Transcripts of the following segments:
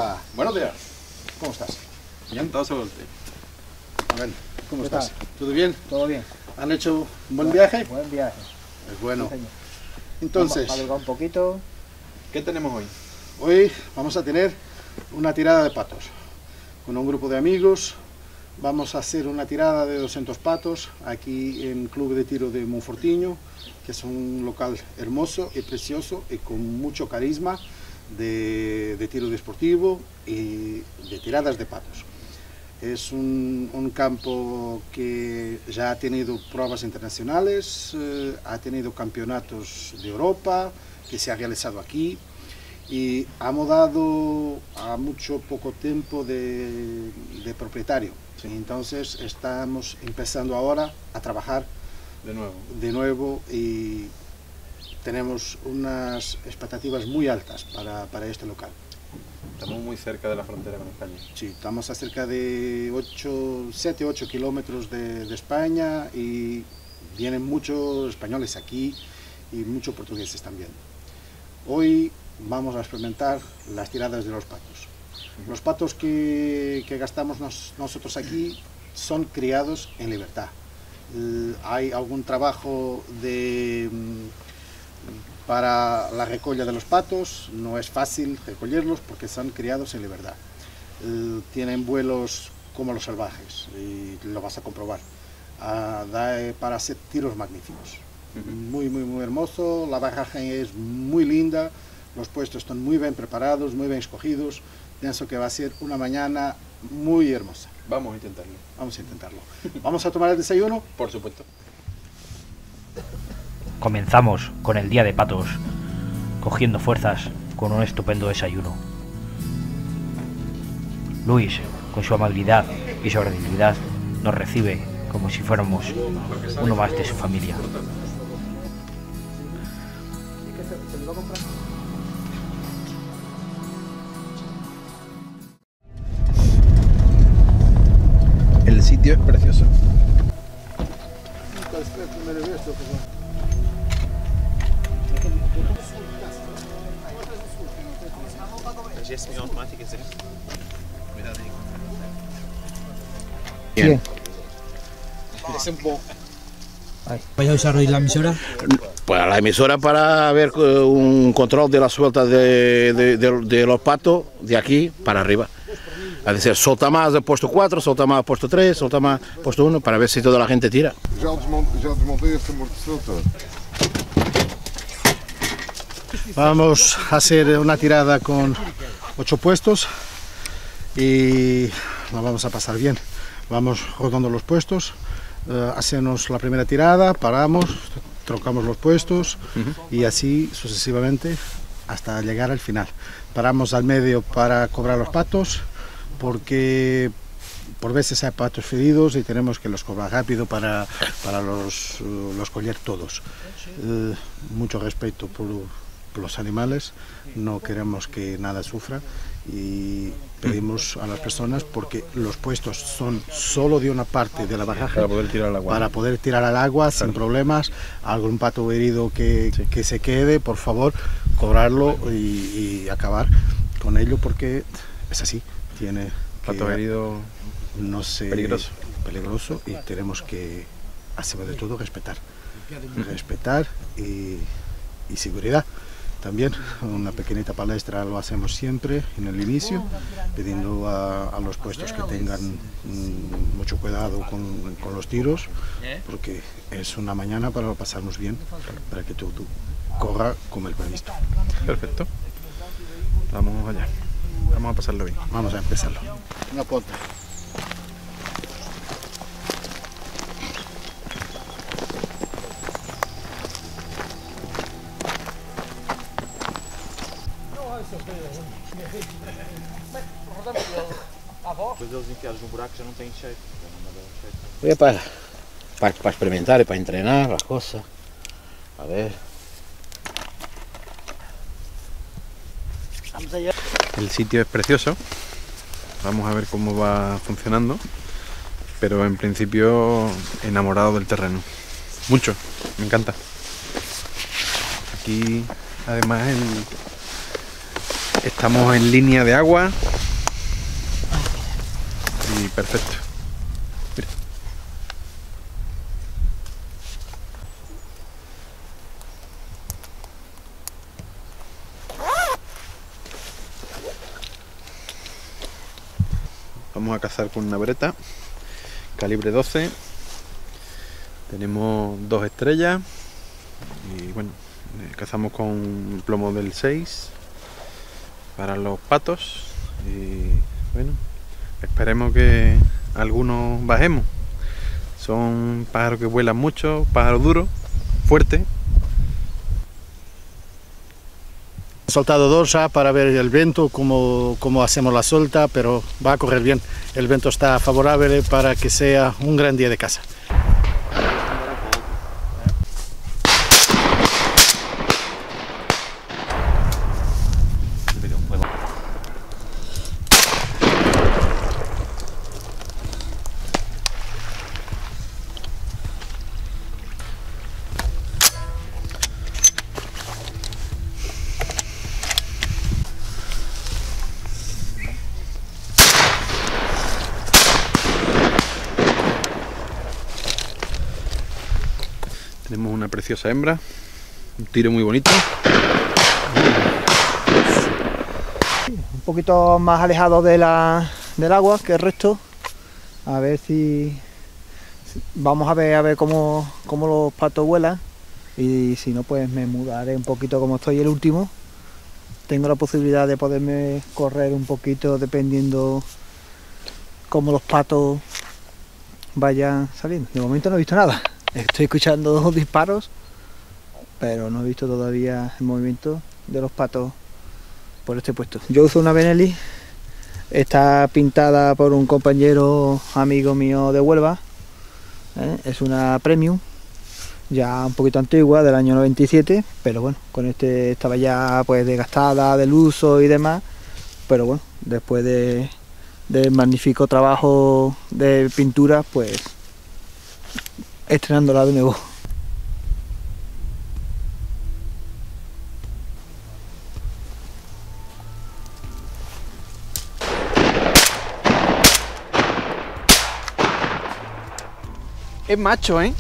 Hola, buenos días. ¿Cómo estás? Bien, todo se voltea. A ver, ¿cómo ¿Qué estás? tal? ¿Todo bien? Todo bien. ¿Han hecho un buen viaje? Buen viaje. Es bueno. Sí, señor. Entonces, Vamos a madrugar un poquito. ¿Qué tenemos hoy? hoy vamos a tener una tirada de patos. Con un grupo de amigos vamos a hacer una tirada de 200 patos aquí en Club de Tiro de Monfortiño, que es un local hermoso y precioso y con mucho carisma de tiro deportivo y de tiradas de patos. Es un campo que ya ha tenido pruebas internacionales, ha tenido campeonatos de Europa que se ha realizado aquí y hemos dado a mucho poco tiempo de propietario. Sí. Entonces estamos empezando ahora a trabajar de nuevo y tenemos unas expectativas muy altas para este local. Estamos muy cerca de la frontera con España. Sí, estamos a cerca de 7-8 kilómetros de España y vienen muchos españoles aquí y muchos portugueses también. Hoy vamos a experimentar las tiradas de los patos. Los patos que gastamos nosotros aquí son criados en libertad. Hay algún trabajo para la recolla de los patos, no es fácil recollerlos porque son criados en libertad. Tienen vuelos como los salvajes y lo vas a comprobar. Da para hacer tiros magníficos. Muy hermoso, la baraje es muy linda, los puestos están muy bien preparados, muy bien escogidos. Pienso que va a ser una mañana muy hermosa. Vamos a intentarlo. Vamos a intentarlo. ¿Vamos a tomar el desayuno? Por supuesto. Comenzamos con el día de patos, cogiendo fuerzas con un estupendo desayuno. Luis, con su amabilidad y sobriedad, nos recibe como si fuéramos uno más de su familia. El sitio es precioso. Bien. ¿Vais a usar hoy la emisora? Pues la emisora para ver un control de la suelta de los patos de aquí para arriba. Es decir, solta más al puesto 4, solta más al puesto 3, solta más al puesto 1, para ver si toda la gente tira. Já desmontei este amortecedor todo. Vamos a hacer una tirada con 8 puestos y la vamos a pasar bien. Vamos rodando los puestos, hacemos la primera tirada, paramos, trocamos los puestos y así sucesivamente hasta llegar al final. Paramos al medio para cobrar los patos porque por veces hay patos feridos y tenemos que los cobrar rápido para los coger todos. Mucho respeto por los animales, no queremos que nada sufra y pedimos a las personas, porque los puestos son solo de una parte de la baraja, Para poder tirar al agua. para poder tirar al agua sin problemas. Algún pato herido que se quede, por favor, cobrarlo y acabar con ello, porque es así, tiene Pato herido, no sé, peligroso. y tenemos que, hacer de todo, respetar y seguridad. También una pequeñita palestra lo hacemos siempre en el inicio, pidiendo a los puestos que tengan mucho cuidado con los tiros, porque es una mañana para pasarnos bien, para que todo corra como el previsto. Perfecto. Vamos allá. Vamos a pasarlo bien. Vamos a empezarlo. Una ponta. Depois eles enfiados no buraco já não têm cheiro. Voy para experimentar y para entrenar las cosas. A ver. Vamos allá. El sitio es precioso. Vamos a ver cómo va funcionando. Pero en principio enamorado del terreno. Mucho. Me encanta. Aquí además Estamos en línea de agua y perfecto. Mira. Vamos a cazar con una breta calibre 12. Tenemos 2 estrellas y bueno, cazamos con plomo del 6 para los patos y bueno, esperemos que algunos bajemos. Son pájaros que vuelan mucho, pájaros duros, fuertes. He soltado 2 ya para ver el viento, cómo hacemos la suelta, pero va a correr bien. El viento está favorable para que sea un gran día de caza. Tenemos una preciosa hembra, un tiro muy bonito. Un poquito más alejado del agua que el resto. A ver si vamos a ver cómo los patos vuelan. Y si no, pues me mudaré un poquito como estoy el último. Tengo la posibilidad de poderme correr un poquito dependiendo cómo los patos vayan saliendo. De momento no he visto nada. Estoy escuchando 2 disparos, pero no he visto todavía el movimiento de los patos por este puesto. Yo uso una Benelli, está pintada por un compañero amigo mío de Huelva, es una Premium, ya un poquito antigua, del año 97, pero bueno, con este estaba ya pues desgastada del uso y demás, pero bueno, después del magnífico trabajo de pintura, pues estrenándola de nuevo. Es macho, ¿eh?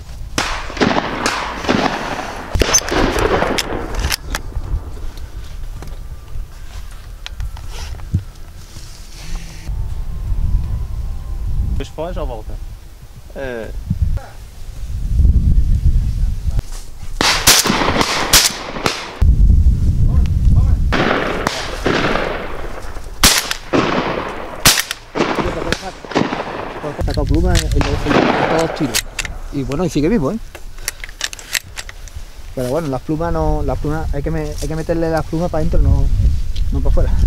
Dus faz ou volta? Sacado pluma en todos tiros. Y bueno, y sigue vivo, ¿eh? Pero bueno, las plumas no. Las plumas hay que meterle las plumas para adentro, no para afuera.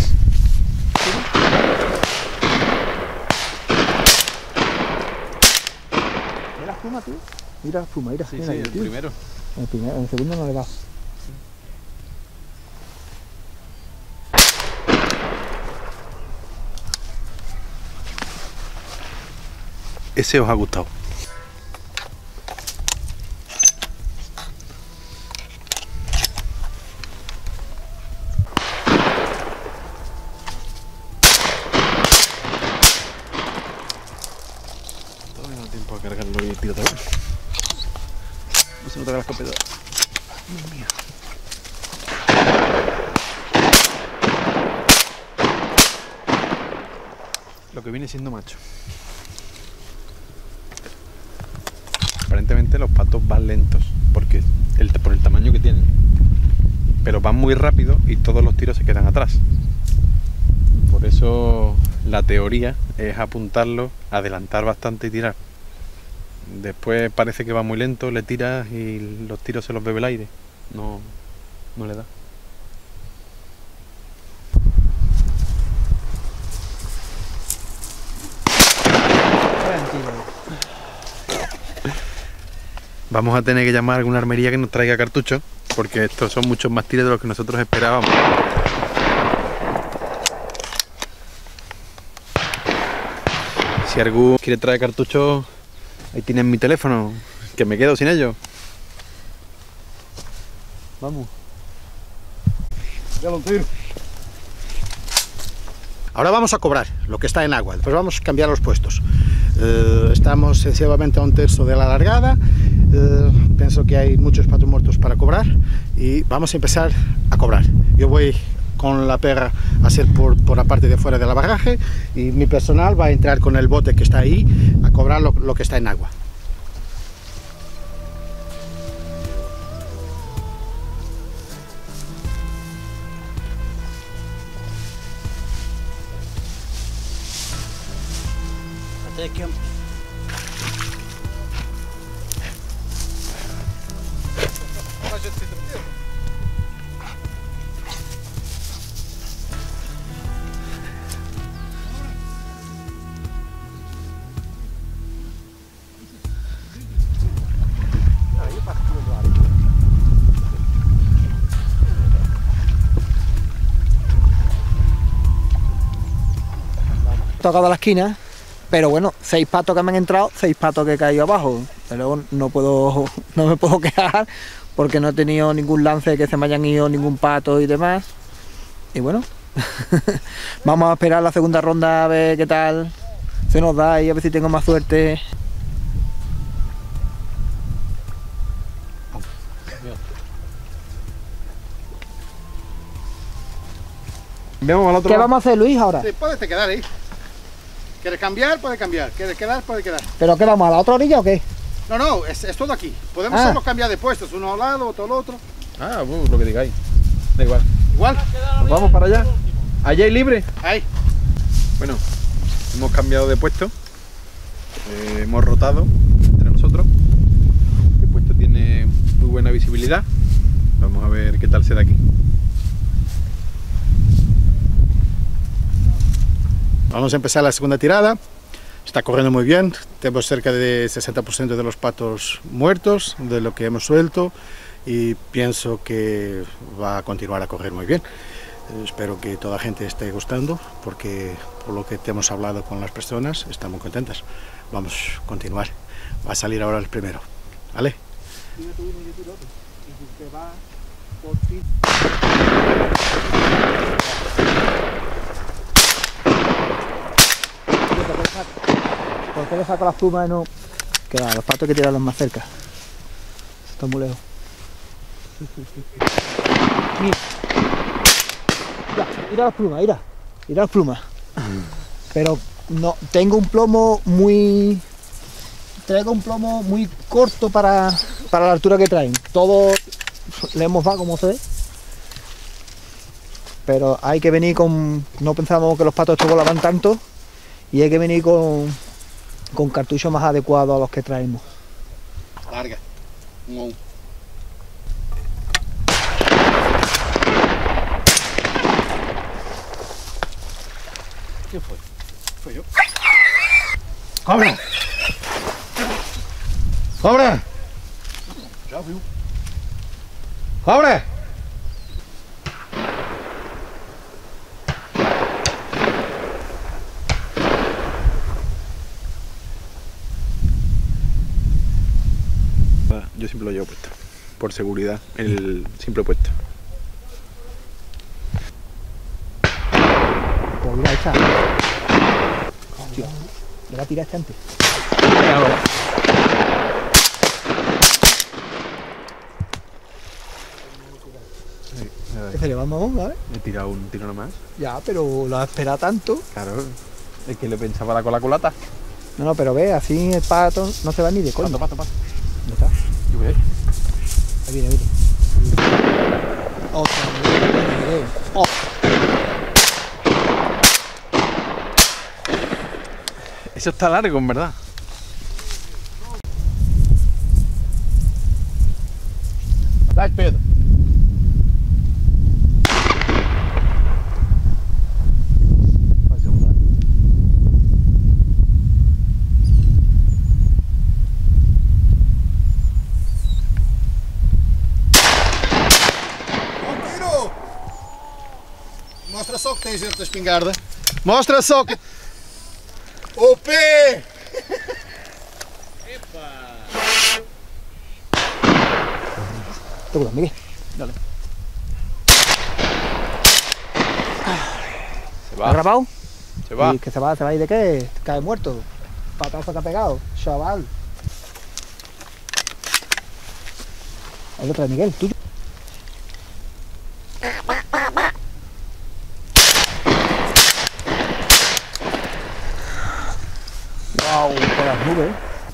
¿Ves las plumas, tío? Mira las plumas, mira. Sí, mira sí, ahí, el tío. primero. El segundo no le va. Ese os ha gustado. Todavía no da tiempo a cargarlo y el tiro también. No se nota la escopeta. Dios mío. Lo que viene siendo macho. Aparentemente los patos van lentos porque por el tamaño que tienen, pero van muy rápido y todos los tiros se quedan atrás. Por eso la teoría es apuntarlo, adelantar bastante y tirar. Después parece que va muy lento, le tiras y los tiros se los bebe el aire, no le da. Vamos a tener que llamar a alguna armería que nos traiga cartuchos, porque estos son muchos más tiros de los que nosotros esperábamos. Si alguno quiere traer cartuchos, ahí tienen mi teléfono, que me quedo sin ellos. Vamos. Dale un tiro. Ahora vamos a cobrar lo que está en agua, después vamos a cambiar los puestos. Estamos sencillamente a un tercio de la largada, pienso que hay muchos patos muertos para cobrar y vamos a empezar a cobrar. Yo voy con la perra a hacer por la parte de fuera del barraje y mi personal va a entrar con el bote que está ahí a cobrar lo que está en agua. Tocado la esquina, pero bueno, 6 patos que me han entrado, 6 patos que he caído abajo, pero no me puedo quejar porque no he tenido ningún lance de que se me hayan ido ningún pato y demás. Y bueno, vamos a esperar la segunda ronda a ver qué tal se nos da y a ver si tengo más suerte. Vemos al otro ¿Qué lado. vamos a hacer, Luis, ahora? Sí, puedes quedar ahí. ¿Quieres cambiar? Puede cambiar. ¿Quieres quedar? Puede quedar. ¿Pero qué vamos, a la otra orilla o qué? No, es todo aquí. Podemos solo cambiar de puestos, uno a un lado, otro al otro. Ah, lo que digáis. Da igual. Igual. Nos vamos para allá. Allá hay libre. Ahí. Bueno, hemos cambiado de puesto. Hemos rotado entre nosotros. Este puesto tiene muy buena visibilidad. Vamos a ver qué tal se da aquí. Vamos a empezar la segunda tirada. Está corriendo muy bien. Tenemos cerca de 60% de los patos muertos de lo que hemos suelto y pienso que va a continuar a correr muy bien. Espero que toda la gente esté gustando porque por lo que hemos hablado con las personas están muy contentas. Vamos a continuar. Va a salir ahora el primero. ¿Vale? ¿Por qué le saco las plumas y no...? Que va, los patos hay que tirarlos más cerca. Está muy lejos. Mira. Mira las plumas, mira. Mira las plumas. Pero no, tengo un plomo muy... Traigo un plomo muy corto para la altura que traen. Todo le hemos dado como se ve. Pero hay que venir con... No pensábamos que los patos estos volaban tanto. Y hay que venir con cartuchos más adecuados a los que traemos. Larga. ¿Quién fue? Fue yo. ¡Cobra! ¡Cobra! Ya viu. ¡Cobra! Yo siempre lo llevo puesto, por seguridad, el simple puesto. Pues mira esta. Hostia, le va a tirar este antes. Se le va mamón, ¿sabes? He tirado un tiro nomás. Ya, pero lo ha esperado tanto. Claro, es que le pensaba la culata. No, pero ve, así el pato no se va ni de coño. Pato. ¿Dónde está? Yo voy. Ahí viene. Otra vez. Oh. Eso está largo, en verdad. Dai, Pedro. Mostra só que tens dentro da espingarda. Mostra só que... O pé! Toma, Miguel. Se ¿Has grabado? Se va. ¿Y que se va y de qué? Cae muerto. Patazo que ha pegado, chaval. El otro de Miguel, tuyo. Wow, por las nubes.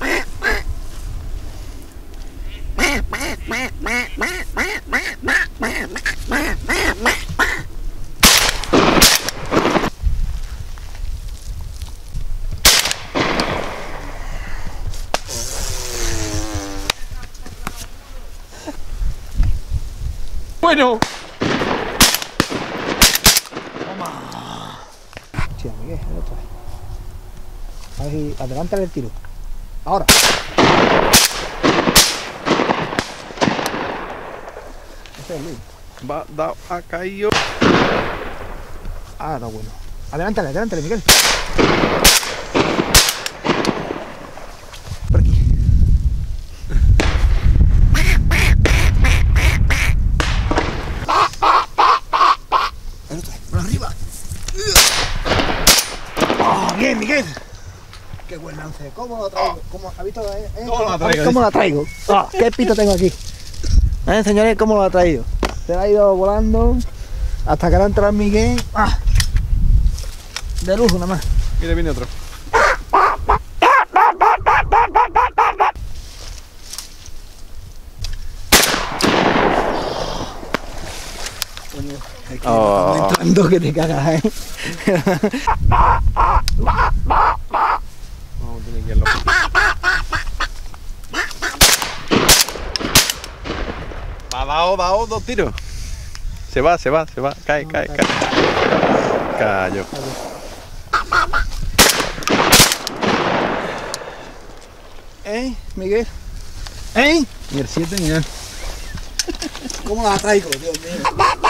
Bueno. Hostia, Miguel, el otro. A ver si adelántale el tiro. Ahora. Ese es Luis. Ha caído. Ah, está bueno. Adelántale, Miguel. Por aquí. El otro, por arriba. ¡Oh, bien, Miguel! ¡Qué buen lance! ¿Cómo lo traigo? ¿Cómo, ¿ha visto? ¿Cómo la traigo? Oh, ¿qué pito tengo aquí? Señores, ¿cómo lo ha traído? Se ha ido volando hasta que no entra Miguel. ¡Ah! De lujo nada más. Mira, viene otro. Estamos entrando que te cagas, Vamos, tiene que irlo. Ha dado 2 tiros. Se va. Cae. Cayó. Miguel. Y el 7, mira. ¿Cómo la traigo? Dios mío.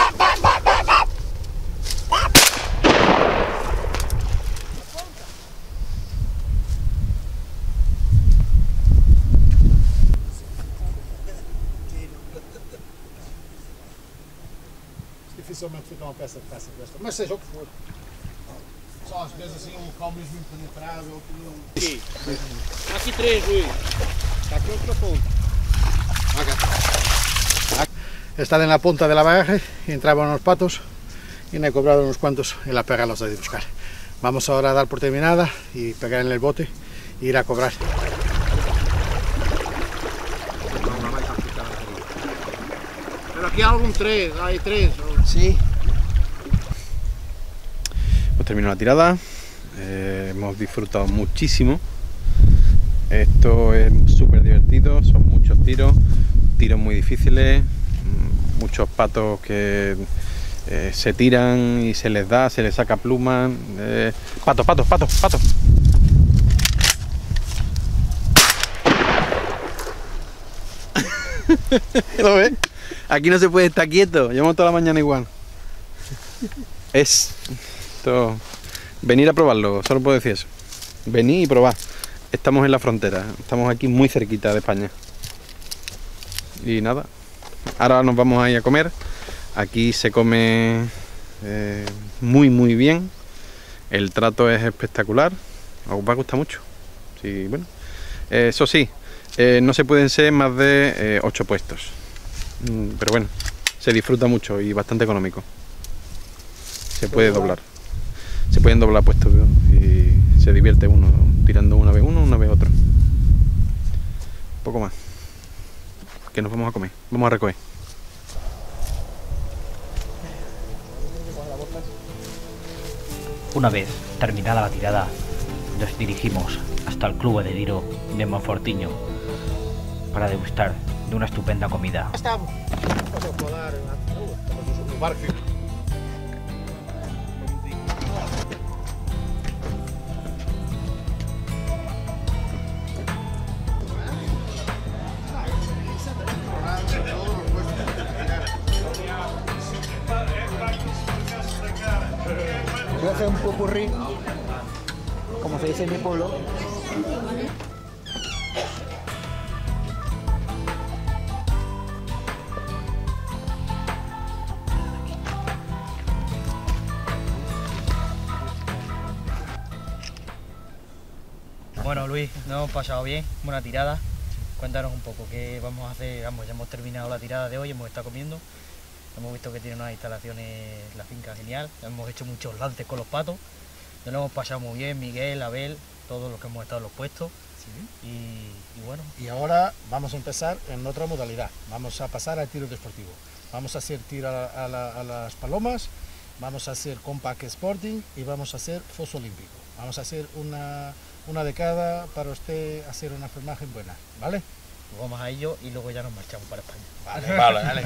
Dificilmente fica uma peça desta, mas seja o que for. Só às vezes assim um local mesmo impenetrável. Aqui 3, Luís. Está aqui outra ponta. Estar en la punta de la bagaje y entraban unos patos y me he cobrado unos cuantos en la pega los de buscar. Vamos ahora a dar por terminada y pegar en el bote e ir a cobrar. Pero aquí hay algún 3, hay 3. Sí. Pues terminó la tirada. Hemos disfrutado muchísimo. Esto es súper divertido, son muchos tiros muy difíciles, muchos patos que se tiran y se les saca plumas. Pato. ¿Lo ves? Aquí no se puede estar quieto, llevamos toda la mañana igual. Venir a probarlo, solo puedo decir eso. Venid y probad. Estamos en la frontera, estamos aquí muy cerquita de España. Y nada, ahora nos vamos a ir a comer. Aquí se come muy bien. El trato es espectacular. Os va a gustar mucho. Sí, bueno. Eso sí, no se pueden ser más de 8 puestos. Pero bueno, se disfruta mucho y bastante económico. Se puede doblar. Se pueden doblar puestos y se divierte uno tirando una vez uno, una vez otro. Un poco más. Que nos vamos a comer. Vamos a recoger. Una vez terminada la tirada, nos dirigimos hasta el club de tiro de Monfortiño para degustar de una estupenda comida. Estamos. Voy a hacer un popurrí, como se dice en mi pueblo. Bueno, Luis, nos hemos pasado bien, buena tirada. Cuéntanos un poco qué vamos a hacer. Vamos, ya hemos terminado la tirada de hoy, hemos estado comiendo. Hemos visto que tiene unas instalaciones, la finca genial. Hemos hecho muchos lances con los patos. Nos lo hemos pasado muy bien, Miguel, Abel, todos los que hemos estado en los puestos. Sí. Y bueno. Y ahora vamos a empezar en otra modalidad. Vamos a pasar al tiro deportivo. Vamos a hacer tiro a las palomas, vamos a hacer compact sporting y vamos a hacer foso olímpico. Vamos a hacer una de cada para usted hacer una imagen buena, ¿vale? Pues vamos a ello y luego ya nos marchamos para España. Vale.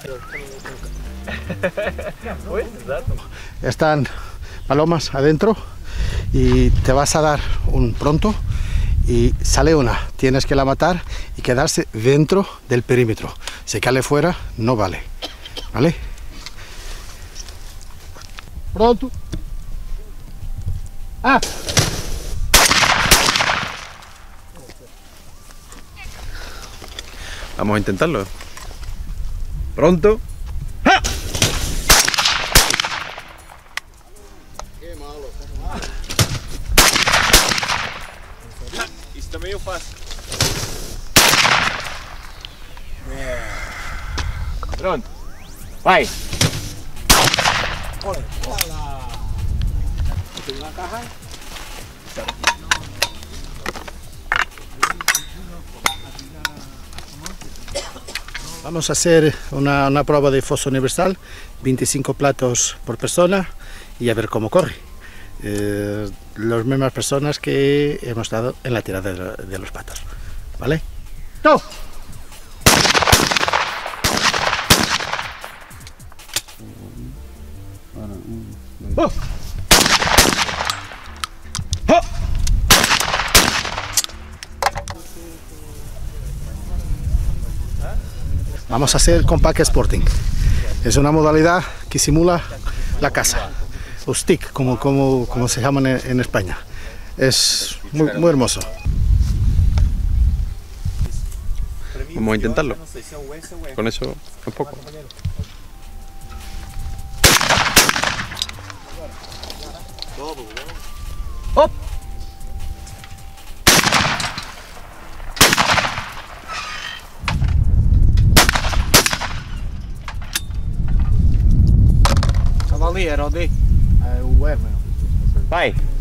Están palomas adentro y te vas a dar un pronto y sale una, tienes que la matar y quedarse dentro del perímetro. Si cae fuera, no vale. ¿Vale? Pronto. ¡Ah! Vamos a intentarlo. Pronto. ¡Ja! Isso também eu faço. Pronto. Vai. Olha. Tem uma caja. Vamos a hacer una prueba de foso universal, 25 platos por persona y a ver cómo corre. Las mismas personas que hemos dado en la tirada de los patos. ¿Vale? ¡No! ¡Oh! ¡Oh! Vamos a hacer compact sporting. Es una modalidad que simula la caza, o stick, como se llaman en España. Es muy hermoso. Vamos a intentarlo. Con eso es poco. ¡Hop! Estava ali, era o D. O R. Vai.